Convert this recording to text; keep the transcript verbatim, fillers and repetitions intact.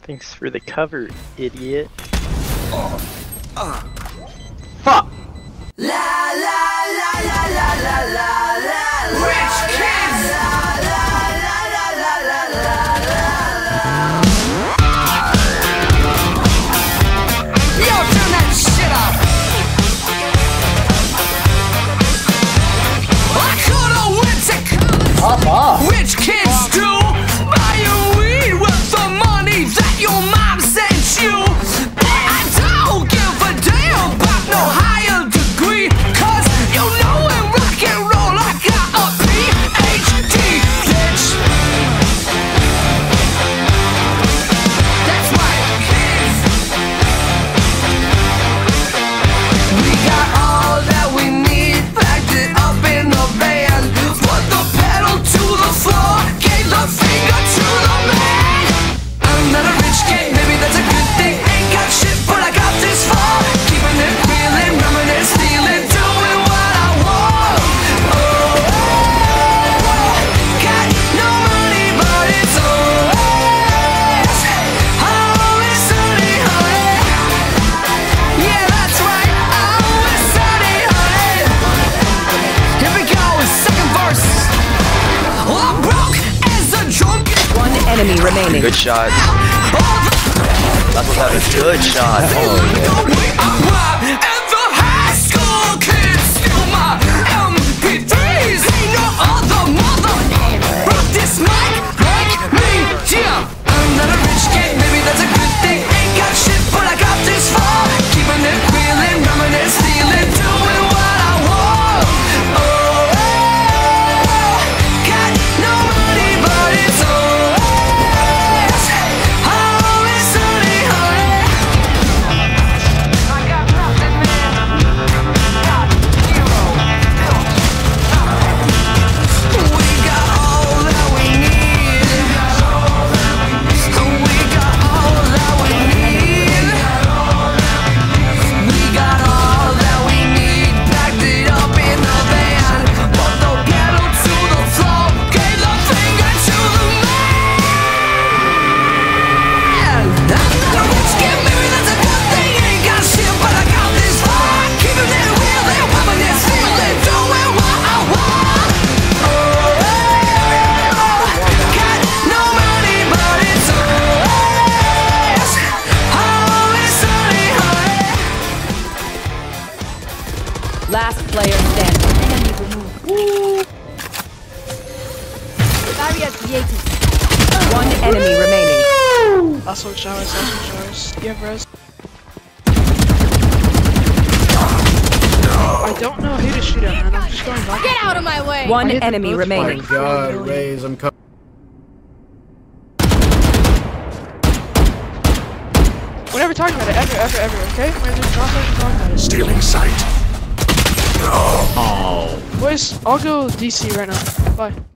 Thanks for the cover, idiot. Uh, uh. Fuck! La la la la la la la la. Rich kids. La la la la la la la la. Yo, turn that shit up. I coulda went to college. Pop off. Rich kids do. Buy your weed with the money that your mom sent you. I don't give a damn about no higher degree, cause you know in rock and roll I got a P H D, bitch. That's right, kids. We got all that we need, packed it up in the van. Put the pedal to the floor, gave the finger to the man. I'm not a rich kid, maybe that's a good thing. Ain't got shit, but I got this far. Keeping it reelin', rumming stealing, doing what I want. Oh, oh, oh, got no money, but it's always, always sunny, honey. Yeah, that's right, always sunny, honey. Here we go, second verse. Well, I'm broke as a drunk. One enemy remaining. Good shot. That's what's having good shot. Oh, yeah. And the high school kids steal my M P threes. Ain't no other mother rock this mic like me. Yeah, I'm not a rich kid, maybe that's a good thing. Ain't got shit, but I got this far. Keeping it reelin', rumming stealing, doing what I want. Oh, oh, oh, got no money, but it's always, always sunny, honey. I got nothing, man. Got zero. We got all that we need. We got all that we need. We got all that we need. Packed it up in the van. Put the pedal to the floor. Gave the finger to the man. I'm not a rich kid, maybe that's a good thing. Ain't got shit, but I got this far. Keeping it real, and women is feeling, doing what I want. Oh, oh, oh, got no money, but it's always, always sunny, honey. Last player standing. One enemy remaining. Also showers, also showers. Do you have res? I don't know who to shoot at, man. I'm just going back. Get out of my way! One I hit them enemy both. remaining. My God, Raze, I'm coming. We're never talking about it, ever, ever, ever, okay? We're just not talking about it. Stealing sight. Boys, I'll go D C right now. Bye.